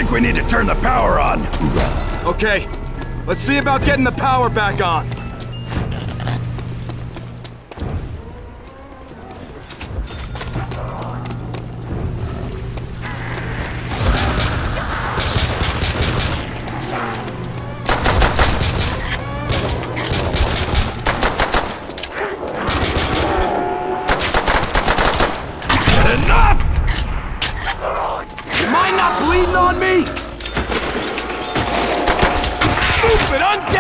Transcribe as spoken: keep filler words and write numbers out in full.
think we need to turn the power on. Hoorah. Okay, let's see about getting the power back on. Enough! Am I not bleeding on me? Stupid, undead!